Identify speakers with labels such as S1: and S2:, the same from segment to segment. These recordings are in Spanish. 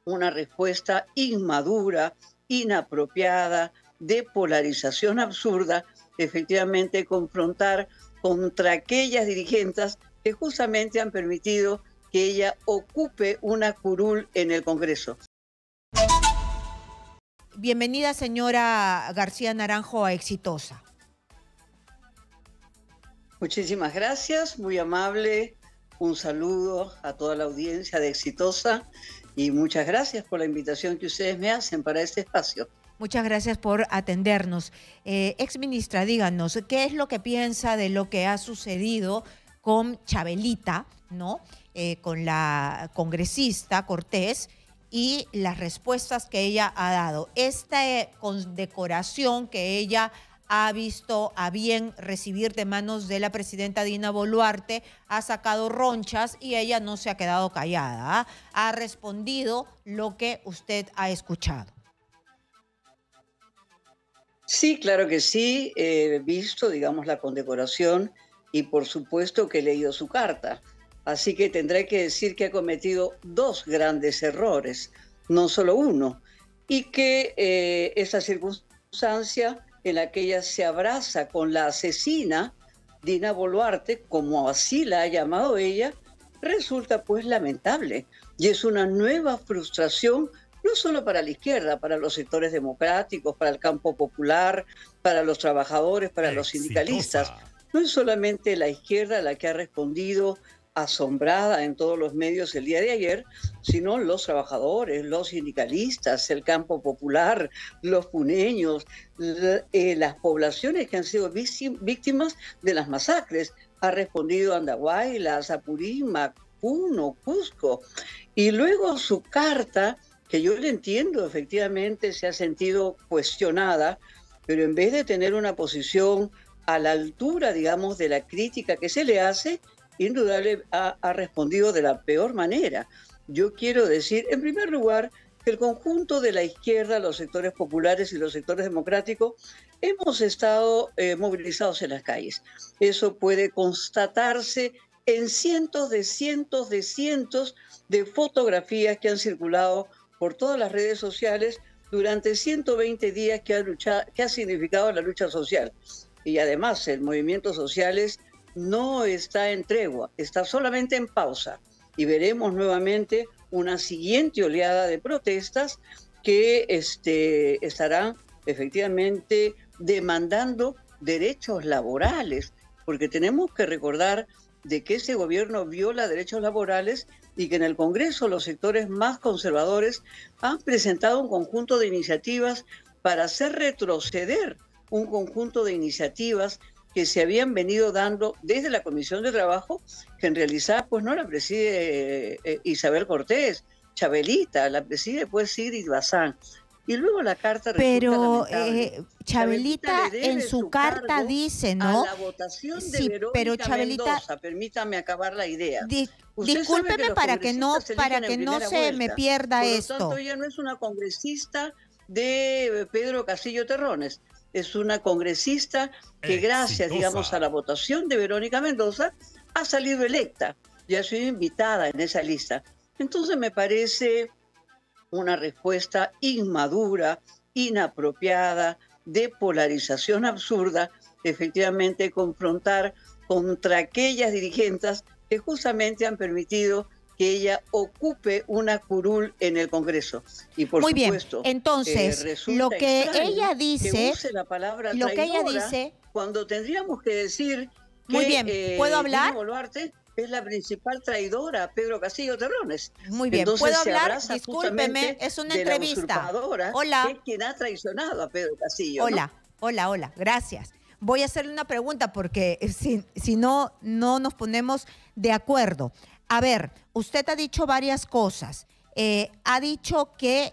S1: una respuesta inmadura, inapropiada, de polarización absurda, efectivamente confrontar contra aquellas dirigentes que justamente han permitido que ella ocupe una curul en el Congreso.
S2: Bienvenida, señora García Naranjo, a Exitosa.
S1: Muchísimas gracias, muy amable. Un saludo a toda la audiencia de Exitosa y muchas gracias por la invitación que ustedes me hacen para este espacio.
S2: Muchas gracias por atendernos. Exministra, díganos, ¿qué es lo que piensa de lo que ha sucedido con Chabelita, ¿no? Con la congresista Cortés y las respuestas que ella ha dado? Esta condecoración que ella ha visto a bien recibir de manos de la presidenta Dina Boluarte ha sacado ronchas y ella no se ha quedado callada, ¿eh? Ha respondido lo que usted ha escuchado.
S1: Sí, claro que sí, he visto, digamos, la condecoración y por supuesto que he leído su carta. Así que tendré que decir que ha cometido dos grandes errores, no solo uno, y que esa circunstancia en la que ella se abraza con la asesina Dina Boluarte, como así la ha llamado ella, resulta pues lamentable y es una nueva frustración no solo para la izquierda, para los sectores democráticos, para el campo popular, para los trabajadores, para los sindicalistas. No es solamente la izquierda la que ha respondido asombrada en todos los medios el día de ayer, sino los trabajadores, los sindicalistas, el campo popular, los puneños, las poblaciones que han sido víctimas de las masacres. Ha respondido Andahuayla, Apurímac, Puno, Cusco. Y luego su carta, que yo le entiendo, efectivamente se ha sentido cuestionada, pero en vez de tener una posición a la altura, digamos, de la crítica que se le hace, indudable ha respondido de la peor manera. Yo quiero decir, en primer lugar, que el conjunto de la izquierda, los sectores populares y los sectores democráticos, hemos estado movilizados en las calles. Eso puede constatarse en cientos de fotografías que han circulado por todas las redes sociales durante 120 días que ha significado la lucha social. Y además el movimiento sociales no está en tregua, está solamente en pausa. Y veremos nuevamente una siguiente oleada de protestas que estarán efectivamente demandando derechos laborales, porque tenemos que recordar de que ese gobierno viola derechos laborales y que en el Congreso los sectores más conservadores han presentado un conjunto de iniciativas para hacer retroceder un conjunto de iniciativas que se habían venido dando desde la Comisión de Trabajo, que en realidad pues no la preside Isabel Cortés, Chabelita, la preside pues Sigrid Bazán. Y luego la carta
S2: pero Chabelita en su carta dice, ¿no?
S1: A la votación de
S2: sí,
S1: Verónica
S2: pero Chabelita,
S1: Mendoza, permítame acabar la idea.
S2: Discúlpeme para que no se me pierda esto.
S1: Por lo tanto, ella no es una congresista de Pedro Castillo Terrones, es una congresista que gracias, digamos, a la votación de Verónica Mendoza ha salido electa y ha sido invitada en esa lista. Entonces me parece una respuesta inmadura, inapropiada, de polarización absurda, efectivamente confrontar contra aquellas dirigentes que justamente han permitido que ella ocupe una curul en el Congreso. Y por supuesto,
S2: bien, entonces, lo que ella dice,
S1: que use la palabra
S2: lo que ella dice,
S1: cuando tendríamos que decir que
S2: muy bien, ¿puedo hablar?
S1: Dina Boluarte es la principal traidora a Pedro Castillo Terrones.
S2: Muy bien,
S1: entonces,
S2: ¿puedo hablar? Discúlpeme, es una entrevista.
S1: Hola. Que es quien ha traicionado a Pedro Castillo.
S2: Hola, ¿no? Hola, gracias. Voy a hacerle una pregunta porque si no nos ponemos de acuerdo. A ver, usted ha dicho varias cosas. Ha dicho que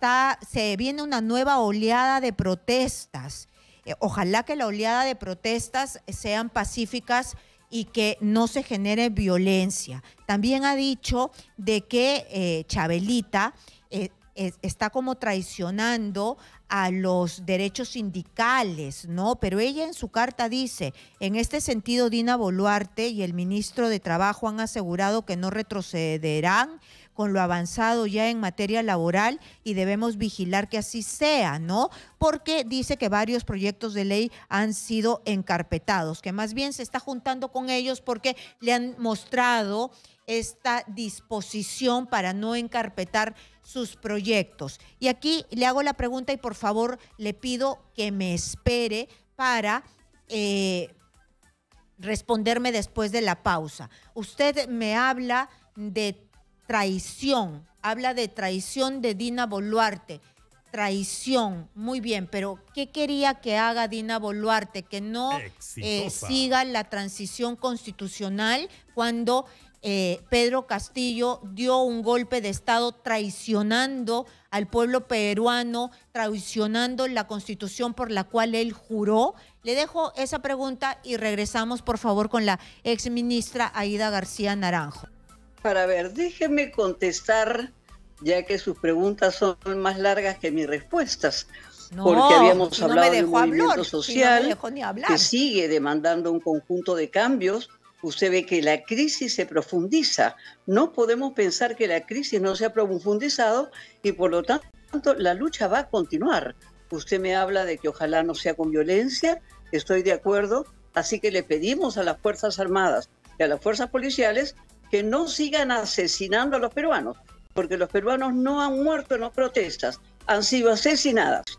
S2: se viene una nueva oleada de protestas. Ojalá que la oleada de protestas sean pacíficas y que no se genere violencia. También ha dicho de que Chabelita está como traicionando a los derechos sindicales, ¿no? Pero ella en su carta dice, en este sentido Dina Boluarte y el ministro de Trabajo han asegurado que no retrocederán con lo avanzado ya en materia laboral y debemos vigilar que así sea, ¿no? Porque dice que varios proyectos de ley han sido encarpetados, que más bien se está juntando con ellos porque le han mostrado esta disposición para no encarpetar sus proyectos. Y aquí le hago la pregunta y por favor le pido que me espere para responderme después de la pausa. Usted me habla de traición, de Dina Boluarte. Traición, muy bien, pero ¿qué quería que haga Dina Boluarte? Que no siga la transición constitucional cuando Pedro Castillo dio un golpe de Estado traicionando al pueblo peruano, traicionando la Constitución por la cual él juró. Le dejo esa pregunta y regresamos, por favor, con la exministra Aída García Naranjo.
S1: Para ver, déjeme contestar, ya que sus preguntas son más largas que mis respuestas. Porque habíamos hablado de un movimiento social que sigue demandando un conjunto de cambios. Usted ve que la crisis se profundiza. No podemos pensar que la crisis no se ha profundizado y por lo tanto la lucha va a continuar. Usted me habla de que ojalá no sea con violencia, estoy de acuerdo, así que le pedimos a las Fuerzas Armadas y a las fuerzas policiales que no sigan asesinando a los peruanos, porque los peruanos no han muerto en las protestas, han sido asesinados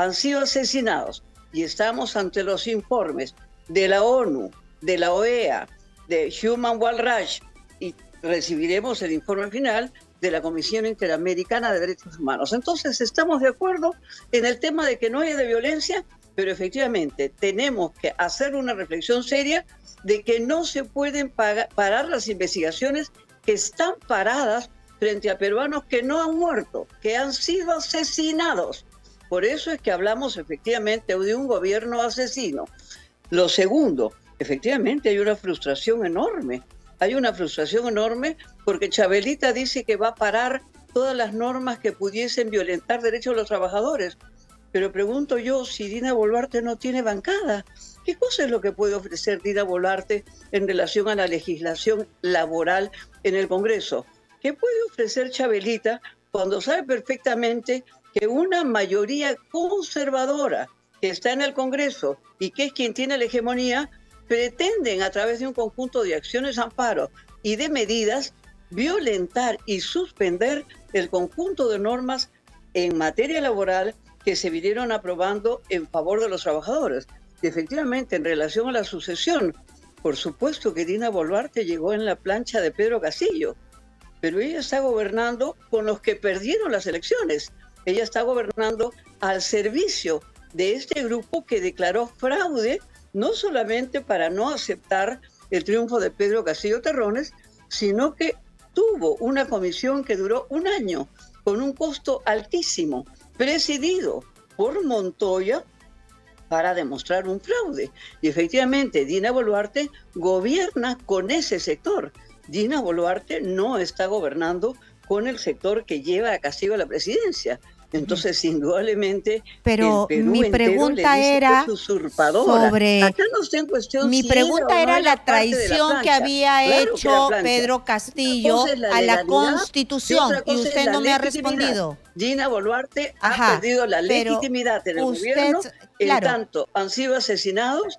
S1: y estamos ante los informes de la ONU, de la OEA, de Human Rights Watch y recibiremos el informe final de la Comisión Interamericana de Derechos Humanos. Entonces estamos de acuerdo en el tema de que no haya de violencia, pero efectivamente tenemos que hacer una reflexión seria de que no se pueden parar las investigaciones que están paradas frente a peruanos que no han muerto, que han sido asesinados. Por eso es que hablamos efectivamente de un gobierno asesino. Lo segundo, efectivamente hay una frustración enorme. Hay una frustración enorme porque Chabelita dice que va a parar todas las normas que pudiesen violentar derechos de los trabajadores. Pero pregunto yo, si Dina Boluarte no tiene bancada, ¿qué cosa es lo que puede ofrecer Dina Boluarte en relación a la legislación laboral en el Congreso? ¿Qué puede ofrecer Chabelita cuando sabe perfectamente que una mayoría conservadora que está en el Congreso y que es quien tiene la hegemonía, pretenden a través de un conjunto de acciones amparo y de medidas violentar y suspender el conjunto de normas en materia laboral que se vinieron aprobando en favor de los trabajadores? Y efectivamente, en relación a la sucesión, por supuesto que Dina Boluarte llegó en la plancha de Pedro Castillo, pero ella está gobernando con los que perdieron las elecciones. Ella está gobernando al servicio de este grupo que declaró fraude, no solamente para no aceptar el triunfo de Pedro Castillo Terrones, sino que tuvo una comisión que duró un año, con un costo altísimo, presidido por Montoya, para demostrar un fraude. Y efectivamente, Dina Boluarte gobierna con ese sector. Dina Boluarte no está gobernando con el sector que lleva a Castillo a la presidencia. Entonces, indudablemente,
S2: pero mi pregunta era sobre...
S1: Acá no está en cuestión
S2: mi pregunta era la traición que había hecho Pedro Castillo a la Constitución y usted no me ha respondido.
S1: Dina Boluarte ha perdido la legitimidad en el gobierno, en tanto han sido asesinados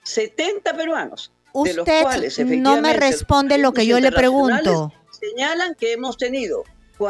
S1: 70 peruanos, de los cuales
S2: efectivamente no me responde lo que yo le pregunto.
S1: Señalan que hemos tenido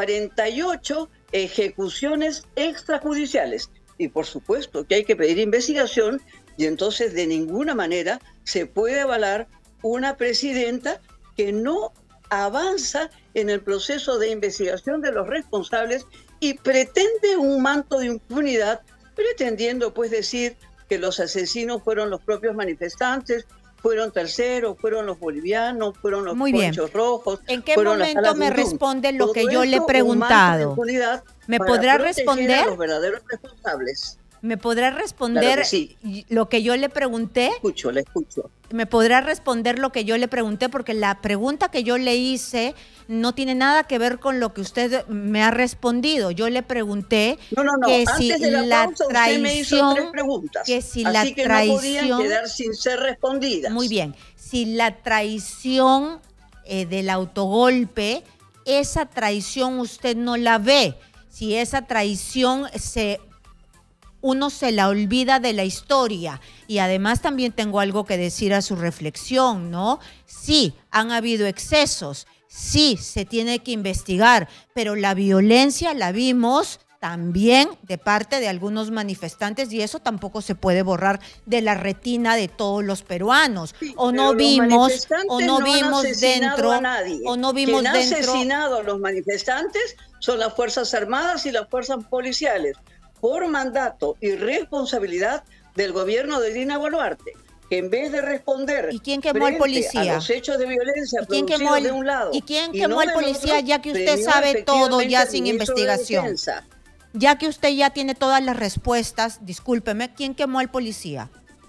S1: 48 ejecuciones extrajudiciales y por supuesto que hay que pedir investigación y entonces de ninguna manera se puede avalar una presidenta que no avanza en el proceso de investigación de los responsables y pretende un manto de impunidad, pretendiendo pues decir que los asesinos fueron los propios manifestantes, fueron terceros, fueron los bolivianos, fueron los ponchos rojos.
S2: ¿En qué momento me responde lo que yo le he preguntado? ¿Me podrá responder?
S1: A los verdaderos responsables.
S2: ¿Me podrá responder lo que yo le pregunté?
S1: Le escucho.
S2: ¿Me podrá responder lo que yo le pregunté? Porque la pregunta que yo le hice no tiene nada que ver con lo que usted me ha respondido. Yo le pregunté que si la traición,
S1: así que no podían quedar sin ser respondidas.
S2: Muy bien. Si la traición del autogolpe esa traición usted no la ve, si esa traición uno se la olvida de la historia. Y además también tengo algo que decir a su reflexión, ¿no? Sí, han habido excesos, sí, se tiene que investigar, pero la violencia la vimos también de parte de algunos manifestantes y eso tampoco se puede borrar de la retina de todos los peruanos.
S1: Sí,
S2: o no vimos dentro,
S1: o no vimos dentro. Quien ha asesinado a los manifestantes son las Fuerzas Armadas y las fuerzas policiales, por mandato y responsabilidad del gobierno de Dina Boluarte, que en vez de responder
S2: ¿y quién quemó al policía?
S1: A los hechos de violencia producidos de un lado
S2: ¿y quién quemó al policía ya que usted sabe todo ya sin investigación? Ya que usted ya tiene todas las respuestas, discúlpeme, ¿quién quemó al policía?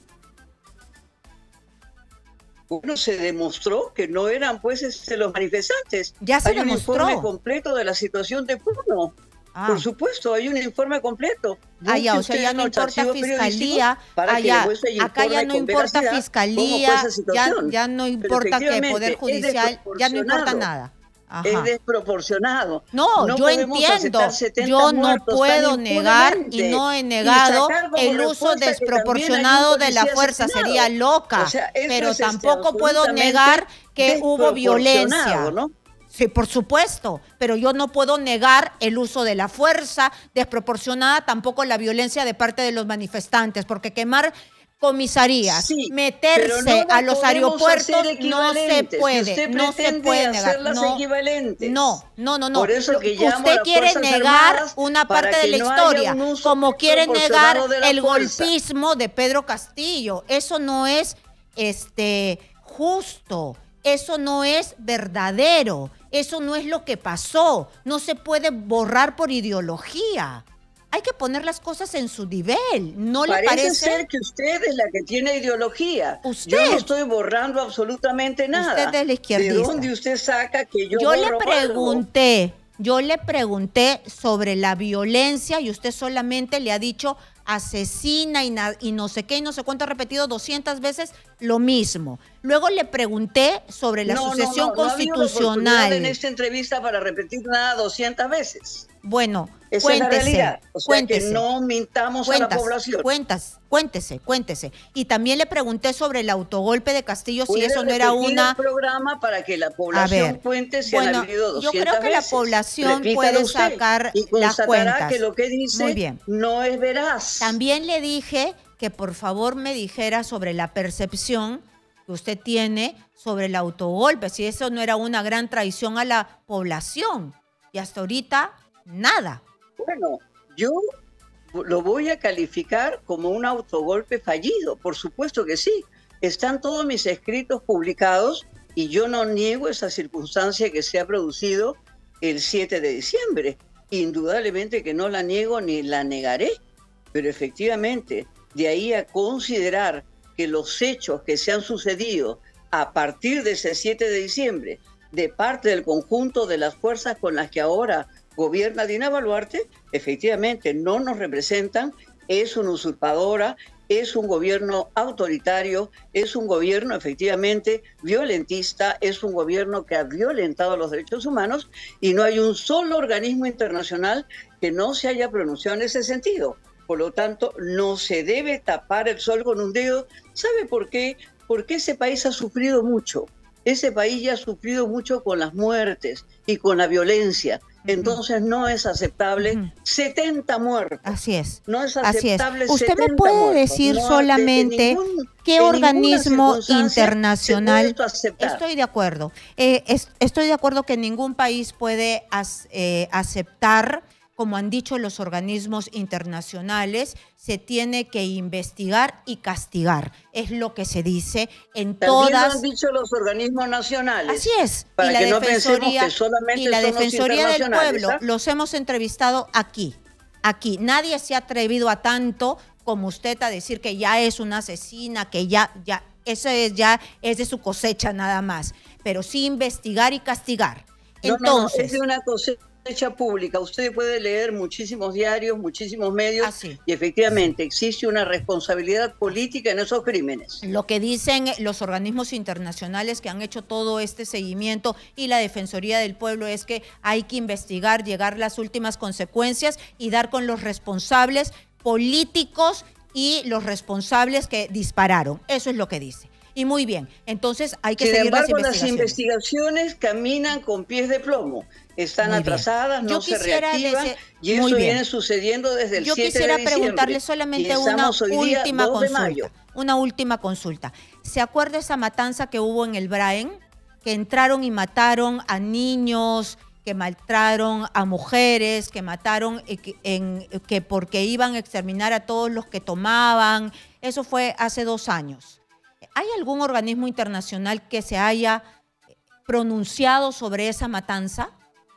S1: Bueno, se demostró que no eran pues los manifestantes.
S2: Ya se
S1: demostró. Hay un informe completo de la situación de Puno. Por supuesto, hay un informe completo.
S2: O sea, ya no importa fiscalía, acá ya no importa fiscalía, ya no importa que Poder Judicial, ya no importa nada.
S1: Ajá. Es desproporcionado.
S2: No, yo entiendo, yo no puedo negar y no he negado el uso desproporcionado de la fuerza, sería loca, o sea, pero tampoco puedo negar que hubo violencia. ¿No? Sí, por supuesto, pero yo no puedo negar el uso de la fuerza desproporcionada, tampoco la violencia de parte de los manifestantes, porque quemar comisarías, sí, meterse a los aeropuertos no se puede, si no se puede negar. No.
S1: Por eso que
S2: usted quiere negar una parte de la historia, como quiere negar el golpismo de Pedro Castillo. Eso no es justo, eso no es verdadero, eso no es lo que pasó, no se puede borrar por ideología. Hay que poner las cosas en su nivel, ¿no le parece?
S1: Parece ser que usted es la que tiene ideología.
S2: ¿Usted?
S1: Yo no estoy borrando absolutamente nada.
S2: Usted es la izquierdista.
S1: ¿De dónde usted saca que yo borro
S2: Yo le pregunté sobre la violencia y usted solamente le ha dicho asesina y no sé qué y no sé cuánto, ha repetido 200 veces lo mismo. Luego le pregunté sobre la sucesión constitucional.
S1: No ha habido en esta entrevista para repetir nada 200 veces.
S2: Bueno,
S1: esa es la realidad. O sea, que no mintamos a la población.
S2: Cuéntese. Y también le pregunté sobre el autogolpe de Castillo, si eso no era una...
S1: el programa para que la población cuente si han habido 200
S2: yo creo que
S1: veces.
S2: La población puede sacar las cuentas.
S1: Que lo que dice
S2: muy bien.
S1: No es veraz.
S2: También le dije que por favor me dijera sobre la percepción que usted tiene sobre el autogolpe, si eso no era una gran traición a la población. Y hasta ahorita, nada.
S1: Bueno, yo lo voy a calificar como un autogolpe fallido, por supuesto que sí. Están todos mis escritos publicados y yo no niego esa circunstancia que se ha producido el 7 de diciembre. Indudablemente que no la niego ni la negaré, pero efectivamente, de ahí a considerar que los hechos que se han sucedido a partir de ese 7 de diciembre, de parte del conjunto de las fuerzas con las que ahora gobierna Dina Boluarte, efectivamente no nos representan, es una usurpadora, es un gobierno autoritario, es un gobierno efectivamente violentista, es un gobierno que ha violentado los derechos humanos y no hay un solo organismo internacional que no se haya pronunciado en ese sentido. Por lo tanto, no se debe tapar el sol con un dedo. ¿Sabe por qué? Porque ese país ha sufrido mucho. Ese país ya ha sufrido mucho con las muertes y con la violencia. Entonces no es aceptable 70 muertos.
S2: Así es.
S1: No es aceptable.
S2: ¿Usted me puede decir solamente qué organismo internacional? Estoy de acuerdo. Estoy de acuerdo que ningún país puede aceptar, como han dicho los organismos internacionales, se tiene que investigar y castigar. Es lo que se dice en todas...
S1: También lo han dicho los organismos nacionales.
S2: Así es.
S1: Para que no pensemos que solamente
S2: y la
S1: son
S2: Defensoría
S1: los
S2: del Pueblo, los hemos entrevistado aquí. Nadie se ha atrevido a tanto como usted a decir que ya es una asesina, que eso es de su cosecha nada más. Pero sí investigar y castigar. Entonces,
S1: es de una cosecha hecha pública. Usted puede leer muchísimos diarios, muchísimos medios,
S2: Así.
S1: y efectivamente existe una responsabilidad política en esos crímenes.
S2: Lo que dicen los organismos internacionales que han hecho todo este seguimiento y la Defensoría del Pueblo es que hay que investigar, llegar a las últimas consecuencias y dar con los responsables políticos y los responsables que dispararon. Eso es lo que dice. Y muy bien, entonces hay que seguir las investigaciones.
S1: Sin embargo, las investigaciones caminan con pies de plomo. Están atrasadas, no se reactivan, y eso viene sucediendo desde el 7 de diciembre.
S2: Yo quisiera preguntarle solamente una última consulta. ¿Se acuerda esa matanza que hubo en el Braen? Que entraron y mataron a niños, que mataron a mujeres, que mataron que porque iban a exterminar a todos los que tomaban. Eso fue hace 2 años. ¿Hay algún organismo internacional que se haya pronunciado sobre esa matanza?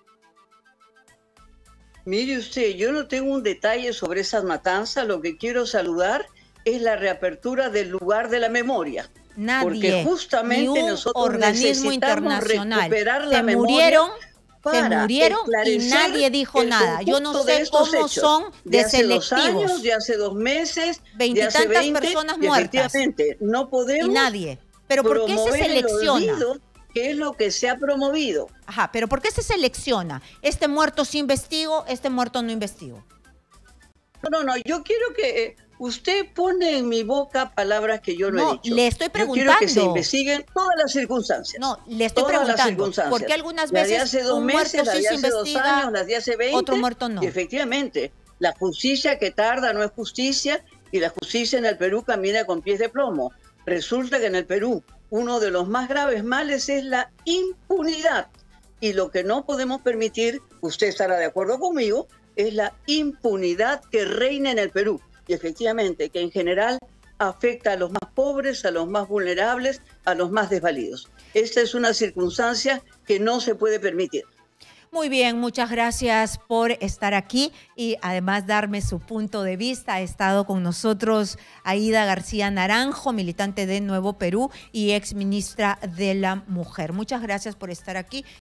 S1: Mire usted, yo no tengo un detalle sobre esas matanzas. Lo que quiero saludar es la reapertura del lugar de la memoria.
S2: Nadie,
S1: porque justamente
S2: ni un
S1: nosotros
S2: organismo internacional.
S1: Recuperar la memoria
S2: murieron y nadie dijo nada. Yo no sé cómo son de selectivos.
S1: Años, de hace 2 meses,
S2: 20 y tantas personas muertas.
S1: No podemos.
S2: Y nadie. ¿Pero por qué se selecciona?
S1: ¿Qué es lo que se ha promovido?
S2: Ajá, pero ¿por qué se selecciona? Este muerto sí investigo, este muerto no investigo.
S1: No, yo quiero que usted pone en mi boca palabras que yo no he dicho.
S2: Le estoy preguntando.
S1: Yo quiero que se investiguen todas las circunstancias.
S2: No, le estoy preguntando. Porque algunas veces
S1: la de hace 2 meses, la de hace 2 años, las de hace 20.
S2: Otro muerto no.
S1: Y efectivamente, la justicia que tarda no es justicia, y la justicia en el Perú camina con pies de plomo. Resulta que en el Perú uno de los más graves males es la impunidad. Y lo que no podemos permitir, usted estará de acuerdo conmigo, es la impunidad que reina en el Perú. Y efectivamente, que en general afecta a los más pobres, a los más vulnerables, a los más desvalidos. Esta es una circunstancia que no se puede permitir.
S2: Muy bien, muchas gracias por estar aquí y además darme su punto de vista. Ha estado con nosotros Aída García Naranjo, militante de Nuevo Perú y exministra de la Mujer. Muchas gracias por estar aquí.